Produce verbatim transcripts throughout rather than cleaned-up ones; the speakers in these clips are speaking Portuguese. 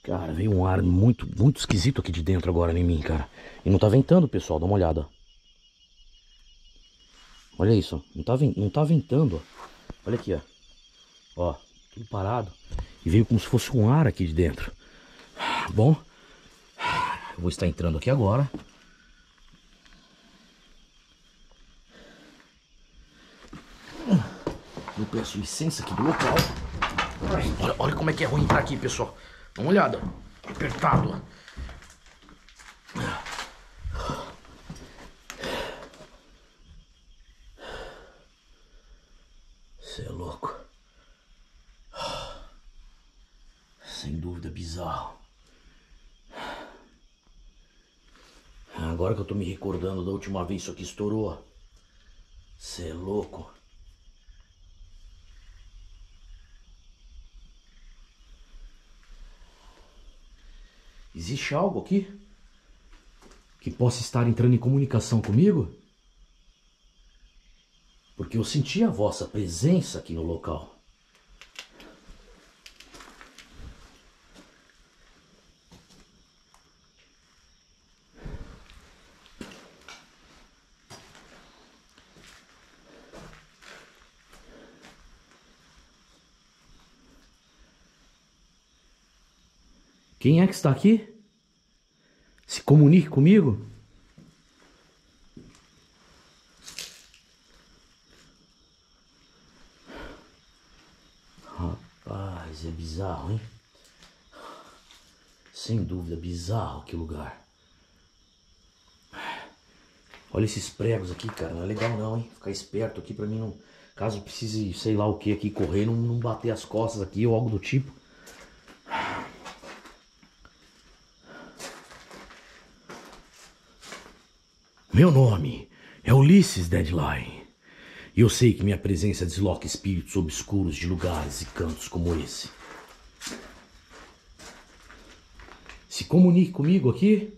Cara, veio um ar muito, muito esquisito aqui de dentro agora em mim, cara. E não tá ventando, pessoal, dá uma olhada. Olha isso, não tá, não tá ventando, ó. Olha aqui, ó. Ó, tudo parado. E veio como se fosse um ar aqui de dentro. Bom, eu vou estar entrando aqui agora. Eu peço licença aqui do local. Olha, olha como é que é ruim entrar aqui, pessoal. Dá uma olhada. Apertado. Você é louco. Sem dúvida, bizarro. Agora que eu tô me recordando da última vez isso aqui estourou. Você é louco. Existe algo aqui que possa estar entrando em comunicação comigo? Porque eu senti a vossa presença aqui no local. Quem é que está aqui? Se comunique comigo. Rapaz, é bizarro, hein? Sem dúvida, bizarro que lugar. Olha esses pregos aqui, cara. Não é legal não, hein? Ficar esperto aqui pra mim não... Caso precise, sei lá o que aqui, correr, não, não bater as costas aqui ou algo do tipo. Meu nome é Ulisses Deadline. E eu sei que minha presença desloca espíritos obscuros de lugares e cantos como esse. Se comunique comigo aqui.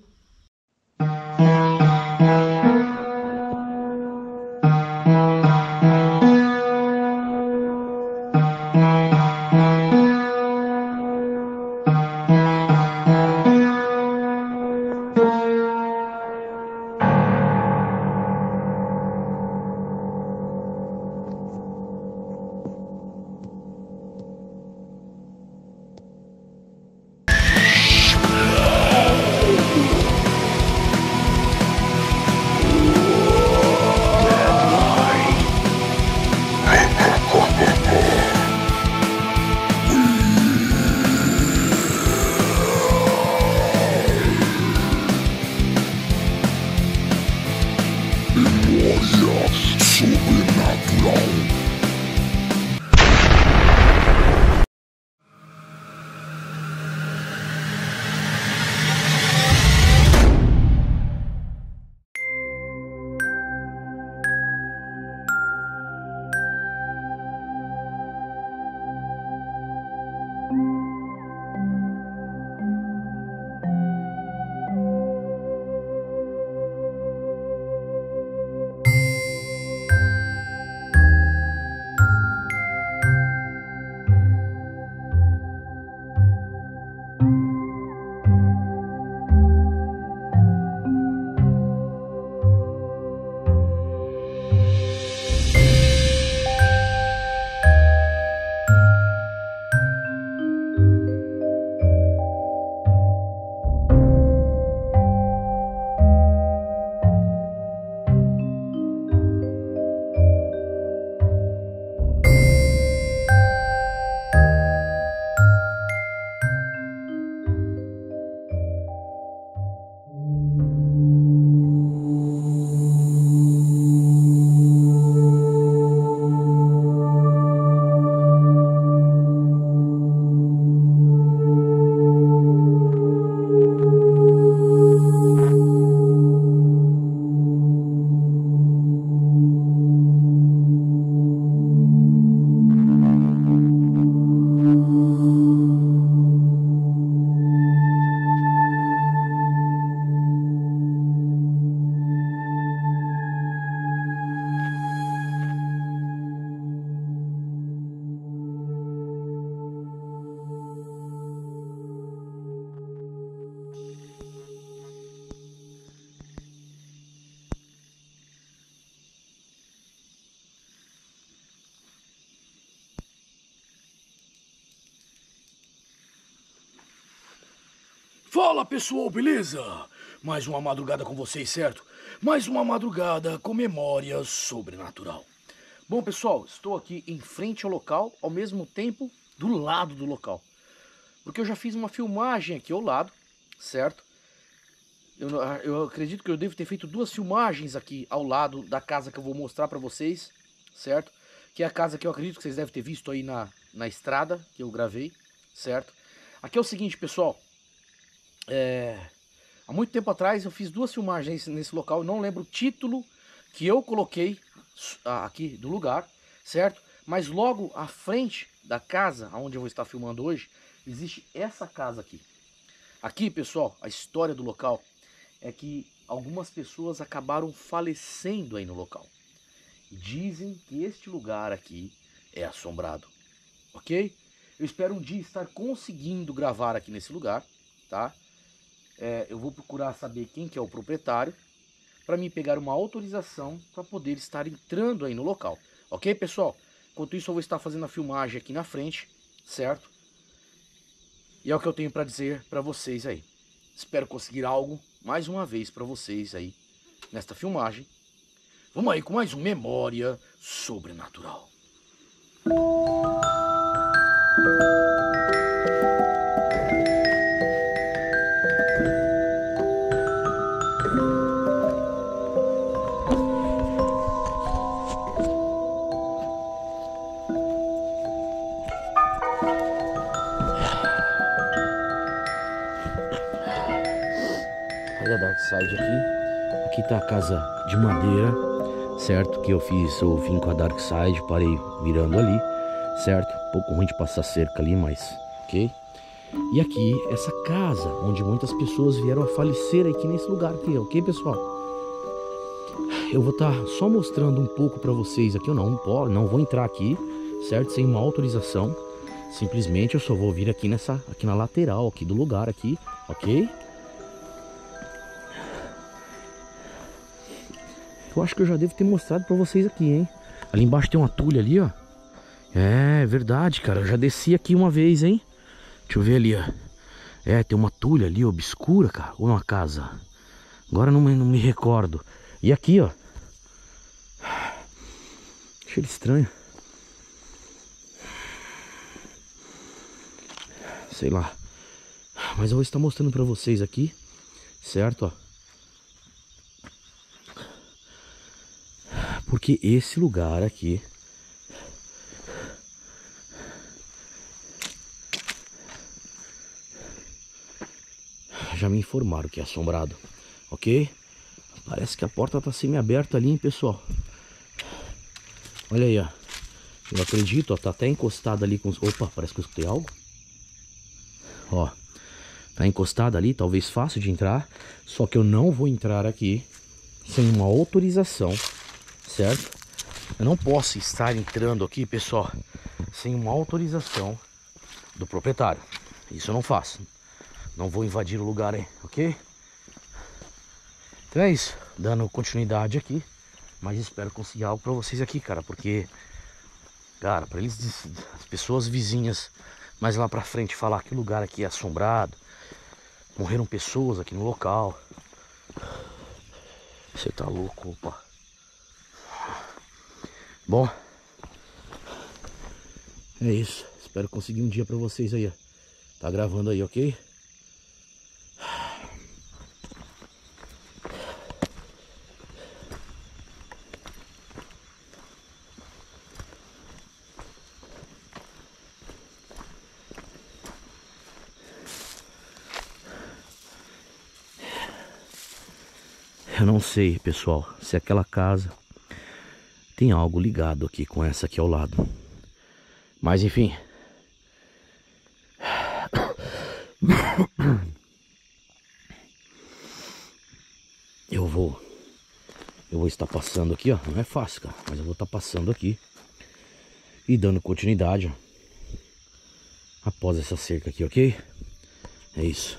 Fala pessoal, beleza? Mais uma madrugada com vocês, certo? Mais uma madrugada com memória sobrenatural. Bom pessoal, estou aqui em frente ao local, ao mesmo tempo do lado do local. Porque eu já fiz uma filmagem aqui ao lado, certo? Eu, eu acredito que eu devo ter feito duas filmagens aqui ao lado da casa que eu vou mostrar pra vocês, certo? Que é a casa que eu acredito que vocês devem ter visto aí na, na estrada que eu gravei, certo? Aqui é o seguinte, pessoal. É, há muito tempo atrás eu fiz duas filmagens nesse local, eu não lembro o título que eu coloquei aqui do lugar, certo? Mas logo à frente da casa, onde eu vou estar filmando hoje, existe essa casa aqui. Aqui, pessoal, a história do local é que algumas pessoas acabaram falecendo aí no local. E dizem que este lugar aqui é assombrado, ok? Eu espero um dia estar conseguindo gravar aqui nesse lugar, tá? É, eu vou procurar saber quem que é o proprietário para me pegar uma autorização para poder estar entrando aí no local. Ok, pessoal? Enquanto isso eu vou estar fazendo a filmagem aqui na frente, certo? E é o que eu tenho para dizer para vocês aí. Espero conseguir algo mais uma vez para vocês aí nesta filmagem. Vamos aí com mais um Memória Sobrenatural. Olha a Dark Side aqui. Aqui tá a casa de madeira, certo? Que eu fiz, eu vim com a Dark Side, parei virando ali, certo? Um pouco ruim de passar cerca ali, mas ok. E aqui, essa casa, onde muitas pessoas vieram a falecer aqui nesse lugar aqui, ok, pessoal? Eu vou estar só mostrando um pouco pra vocês aqui, eu não, não vou entrar aqui, certo? Sem uma autorização. Simplesmente eu só vou vir aqui nessa, aqui na lateral aqui do lugar aqui, ok? Eu acho que eu já devo ter mostrado pra vocês aqui, hein? Ali embaixo tem uma tulha ali, ó. É, verdade, cara. Eu já desci aqui uma vez, hein? Deixa eu ver ali, ó. É, tem uma tulha ali, obscura, cara. Ou uma casa? Agora não me, não me recordo. E aqui, ó. Cheiro estranho. Sei lá. Mas eu vou estar mostrando pra vocês aqui. Certo, ó. Porque esse lugar aqui já me informaram que é assombrado, ok? Parece que a porta tá semi-aberta ali, hein, pessoal? Olha aí, ó. Eu acredito, ó, tá até encostado ali com os... Opa, parece que eu escutei algo. Ó, tá encostado ali, talvez fácil de entrar. Só que eu não vou entrar aqui sem uma autorização, certo? Eu não posso estar entrando aqui, pessoal, sem uma autorização do proprietário. Isso eu não faço. Não vou invadir o lugar aí, ok? Então é isso, dando continuidade aqui. Mas espero conseguir algo pra vocês aqui, cara. Porque, cara, pra eles, as pessoas vizinhas mais lá pra frente falar que o lugar aqui é assombrado, morreram pessoas aqui no local. Você tá louco, opa. Bom, é isso. Espero conseguir um dia pra vocês aí, ó. Tá gravando aí, ok? Eu não sei, pessoal, se aquela casa tem algo ligado aqui com essa aqui ao lado. Mas enfim. Eu vou Eu vou estar passando aqui, ó. Não é fácil, cara, mas eu vou estar passando aqui e dando continuidade, ó, após essa cerca aqui, ok? É isso.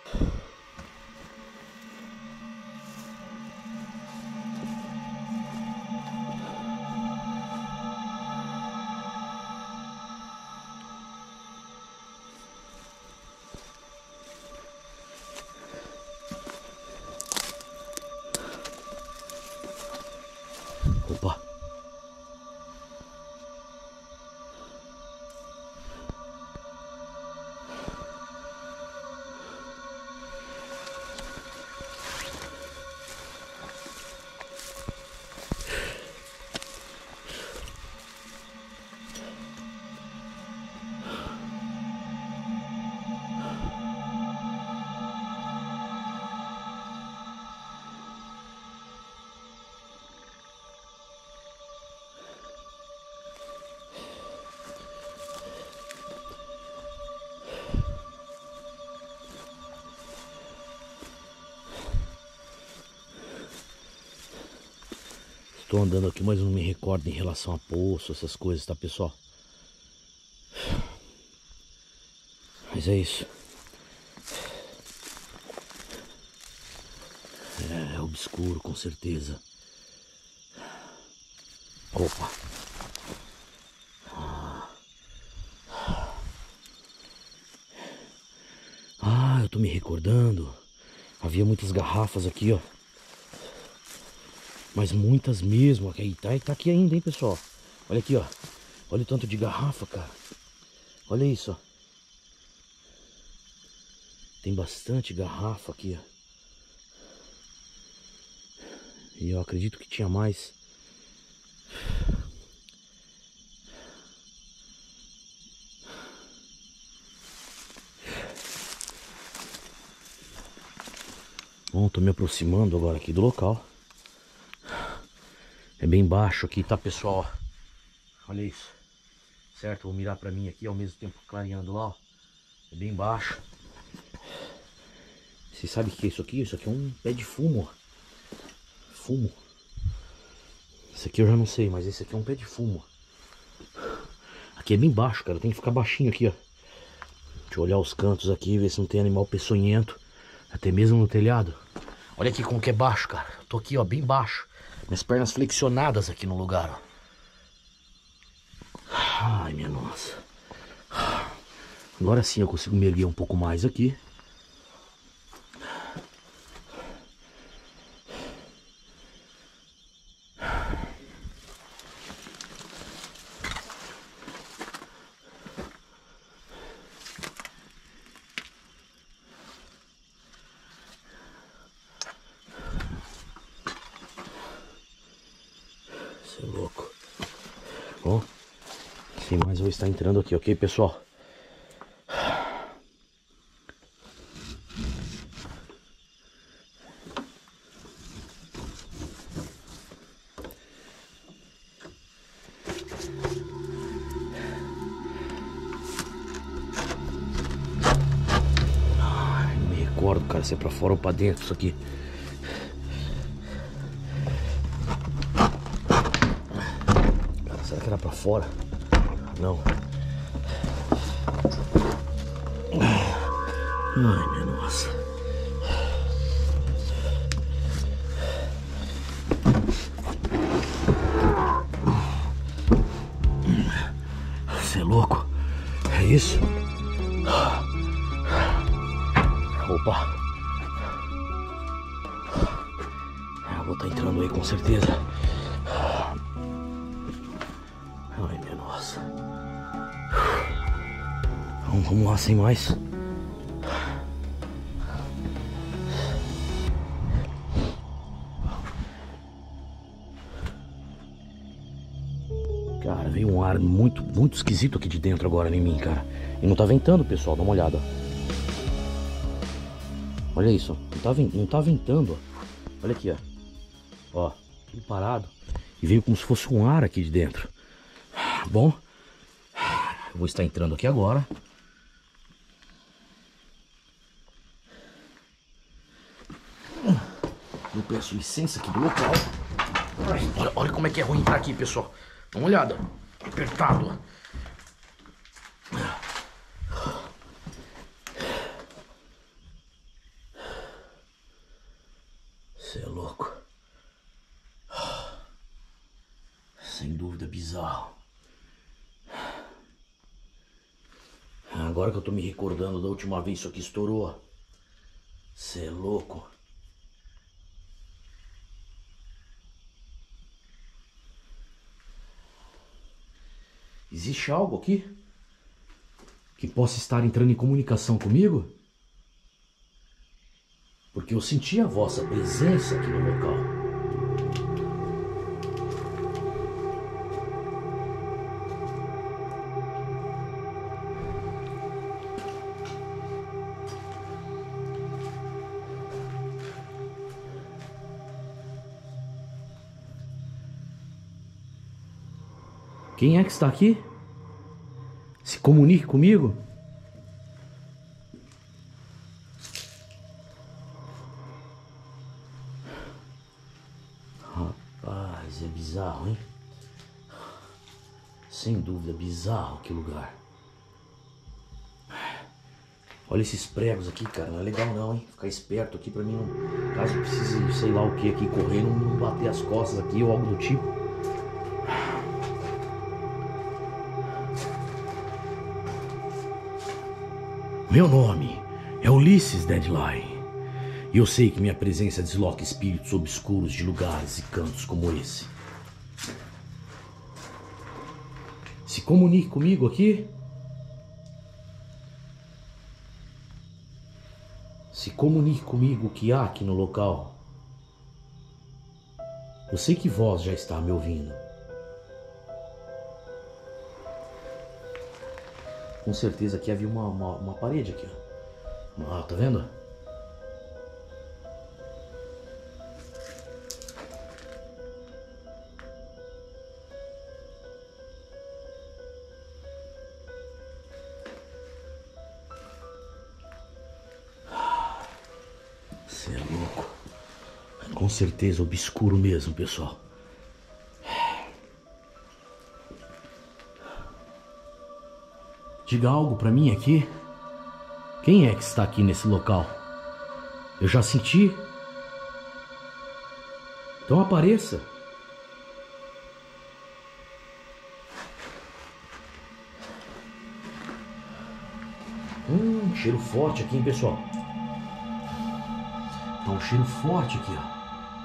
Opa. Estou andando aqui, mas não me recordo em relação a poço, essas coisas, tá, pessoal? Mas é isso. É, é obscuro, com certeza. Opa. Ah, eu tô me recordando. Havia muitas garrafas aqui, ó. Mas muitas mesmo. Aí tá, tá aqui ainda, hein, pessoal. Olha aqui, ó. Olha o tanto de garrafa, cara. Olha isso, ó. Tem bastante garrafa aqui, ó. E eu acredito que tinha mais. Bom, tô me aproximando agora aqui do local. É bem baixo aqui, tá, pessoal? Olha isso. Certo? Vou mirar pra mim aqui, ao mesmo tempo clareando lá, ó. É bem baixo. Você sabe o que é isso aqui? Isso aqui é um pé de fumo, ó. Fumo. Esse aqui eu já não sei, mas esse aqui é um pé de fumo. Aqui é bem baixo, cara. Tem que ficar baixinho aqui, ó. Deixa eu olhar os cantos aqui, ver se não tem animal peçonhento. Até mesmo no telhado. Olha aqui como que é baixo, cara. Eu tô aqui, ó, bem baixo. Minhas pernas flexionadas aqui no lugar, ó. Ai, minha nossa. Agora sim eu consigo me erguer um pouco mais aqui. Você é louco. Bom, sem mais eu vou estar entrando aqui, ok, pessoal? Ai, não me recordo, cara, se é pra fora ou pra dentro isso aqui. Cara, será que era pra fora? Não. Ai, minha nossa. Você é louco? É isso? Opa. Eu vou estar entrando aí com certeza. Ai, minha nossa. Vamos, vamos lá, sem mais. Cara, veio um ar muito, muito esquisito aqui de dentro agora em mim, cara. E não tá ventando, pessoal, dá uma olhada. Olha isso, ó. Não tá, não tá ventando, ó. Olha aqui, ó. Ó, tudo parado. E veio como se fosse um ar aqui de dentro. Bom, eu vou estar entrando aqui agora. Eu peço licença aqui do local. Olha, olha como é que é ruim entrar aqui, pessoal. Dá uma olhada. Apertado, ó. bizarro. Agora que eu tô me recordando da última vez isso aqui estourou. Cê é louco. Existe algo aqui que possa estar entrando em comunicação comigo? Porque eu senti a vossa presença aqui no local. Quem é que está aqui? Se comunique comigo. Rapaz, é bizarro, hein? Sem dúvida, bizarro que lugar. Olha esses pregos aqui, cara. Não é legal não, hein? Ficar esperto aqui pra mim, não, caso eu precise, sei lá o que aqui, correr, não, não bater as costas aqui ou algo do tipo. Meu nome é Ulisses Deadline, e eu sei que minha presença desloca espíritos obscuros de lugares e cantos como esse. Se comunique comigo aqui. Se comunique comigo o que há aqui no local. Eu sei que vós já está me ouvindo. Com certeza aqui havia uma, uma, uma parede aqui, ó. Ah, tá vendo? Você é louco. Com certeza obscuro mesmo, pessoal. Diga algo pra mim aqui. Quem é que está aqui nesse local? Eu já senti. Então apareça. Hum, cheiro forte aqui, hein, pessoal? Tá um cheiro forte aqui, ó.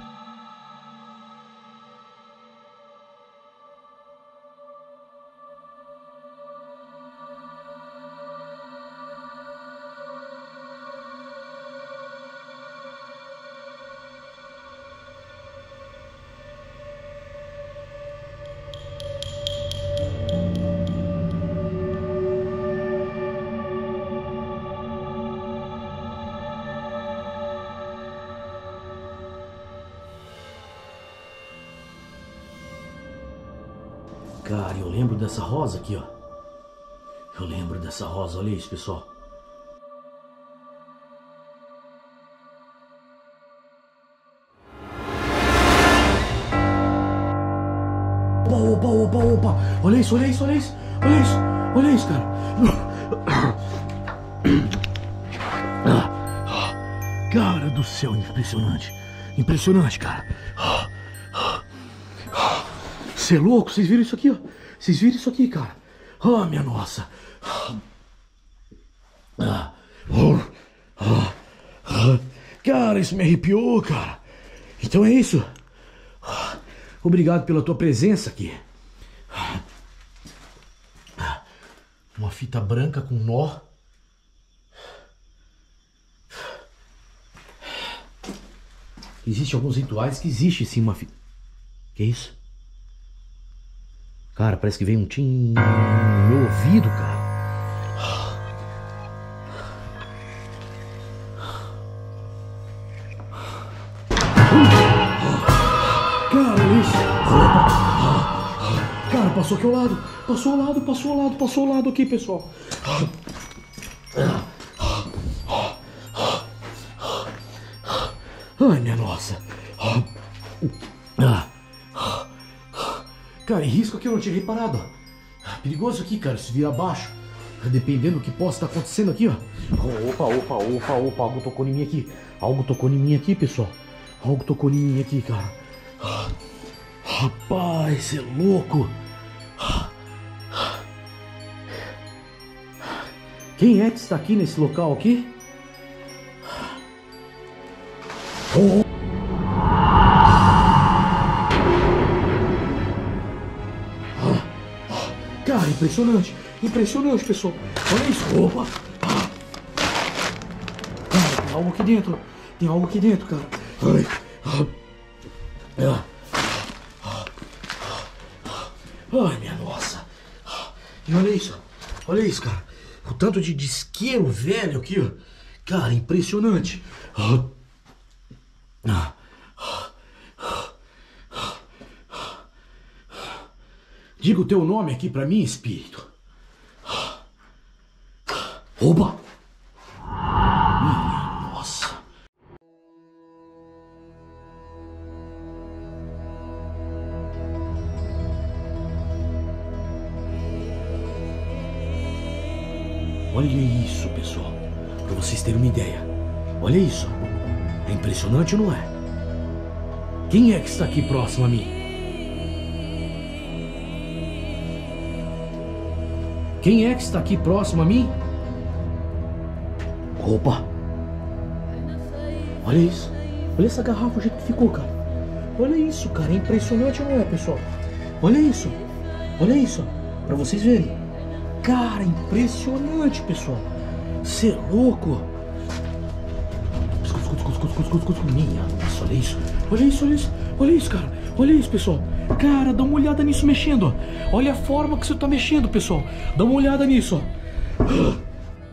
Cara, eu lembro dessa rosa aqui, ó. Eu lembro dessa rosa, olha isso, pessoal. Opa, opa, opa, opa. Olha isso, olha isso, olha isso. Olha isso, olha isso, cara. Cara do céu, impressionante. Impressionante, cara. Você é louco? Vocês viram isso aqui, ó? Vocês viram isso aqui, cara? Ah, minha nossa. Cara, isso me arrepiou, cara. Então é isso. Obrigado pela tua presença aqui. Uma fita branca com nó. Existem alguns rituais que existe sim uma fita. Que isso? Cara, parece que veio um tim no meu ouvido, cara. Cara, isso. Cara, passou aqui ao lado. Passou ao lado, passou ao lado, passou ao lado aqui, pessoal. Ai, minha nossa. Cara, em risco aqui eu não tinha reparado. Perigoso aqui, cara, se vir abaixo. Dependendo do que possa estar acontecendo aqui, ó. Opa, opa, opa, opa, algo tocou em mim aqui. Algo tocou em mim aqui, pessoal. Algo tocou em mim aqui, cara. Rapaz, você é louco. Quem é que está aqui nesse local aqui? Oh. Cara, impressionante. Impressionante, pessoal. Olha isso. Opa. Cara, tem algo aqui dentro. Tem algo aqui dentro, cara. Ai. Ai, minha nossa. E olha isso. Olha isso, cara. O tanto de, de isqueiro velho aqui, ó. Cara, impressionante. Diga o teu nome aqui pra mim, espírito. Oba! Minha nossa. Olha isso, pessoal. Pra vocês terem uma ideia. Olha isso. É impressionante, não é? Quem é que está aqui próximo a mim? Quem é que está aqui próximo a mim? Opa! Olha isso. Olha essa garrafa, o jeito que ficou, cara. Olha isso, cara. É impressionante, não é, pessoal? Olha isso. Olha isso. Pra vocês verem. Cara, impressionante, pessoal. Você é louco. Escuta, escuta, escuta, escuta, escuta, escuta. Minha nossa, olha isso. Olha isso, olha isso. Olha isso, cara. Olha isso, pessoal. Cara, dá uma olhada nisso mexendo. Olha a forma que você tá mexendo, pessoal. Dá uma olhada nisso, ó.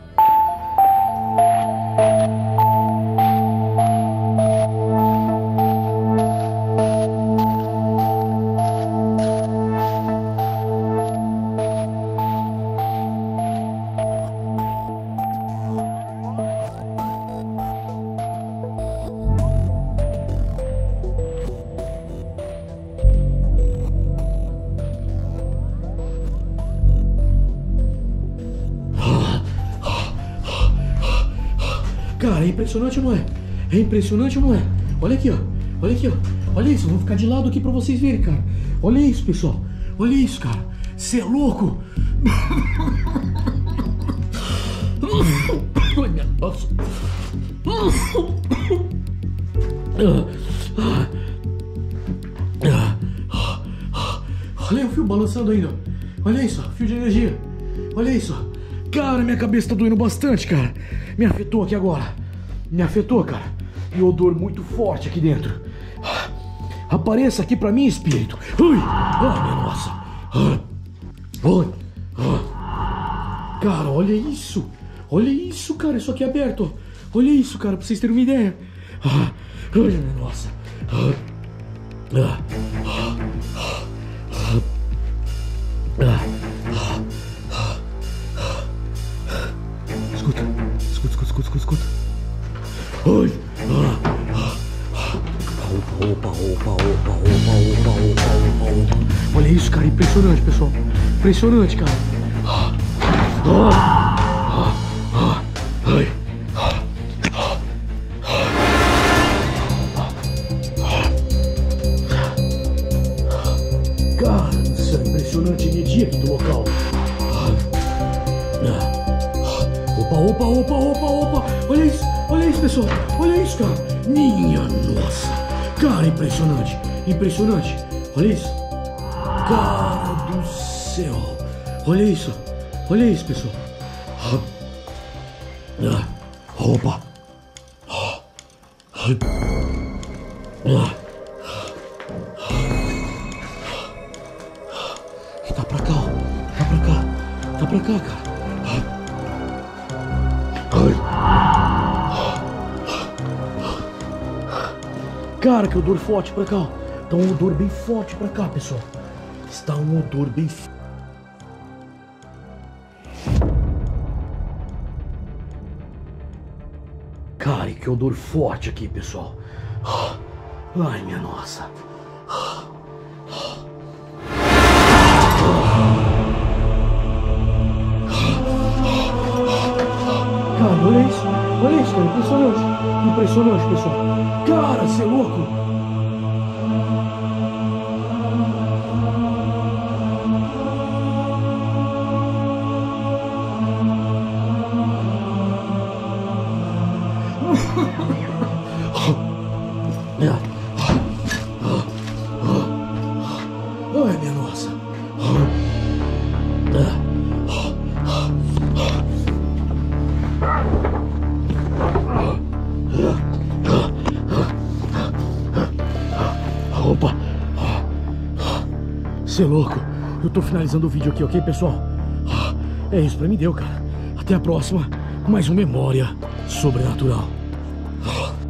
Cara, é impressionante ou não é? É impressionante ou não é? Olha aqui, ó. Olha aqui, ó. Olha isso, eu vou ficar de lado aqui pra vocês verem, cara. Olha isso, pessoal. Olha isso, cara. Você é louco? Ai, minha nossa. Olha o fio balançando ainda. Olha isso, fio de energia. Olha isso. Cara, minha cabeça tá doendo bastante, cara. Me afetou aqui agora. Me afetou, cara. E odor muito forte aqui dentro. Apareça aqui pra mim, espírito. Ui! Ai, minha nossa. Ai. Cara, olha isso. Olha isso, cara. Isso aqui é aberto. Olha isso, cara, pra vocês terem uma ideia. Ai, minha nossa. Escuta, escuta, escuta, escuta, escuta. Ai, opa, opa, opa, opa, opa, opa, opa, opa, opa. Olha isso, cara, impressionante, pessoal. Impressionante, cara. Ai. Cara do céu, impressionante a energia aqui do local. Opa, opa, opa, opa, opa. Olha isso, olha isso, pessoal. Olha isso, cara. Minha nossa. Cara, impressionante. Impressionante. Olha isso. Cara do céu. Olha isso. Olha isso, pessoal. Opa. Tá pra cá, ó. Tá pra cá. Tá pra cá, cara. Cara, que odor forte pra cá, ó. Tá um odor bem forte pra cá, pessoal. Está um odor bem forte. Cara, que odor forte aqui, pessoal. Ai, minha nossa. Cara, olha isso. Olha isso, cara. Impressionante. Impressionante, pessoal. Cara, você é louco. Cê é louco. Eu tô finalizando o vídeo aqui, ok, pessoal? Ah, é isso, pra mim deu, cara. Até a próxima. Mais um Memória Sobrenatural. Ah.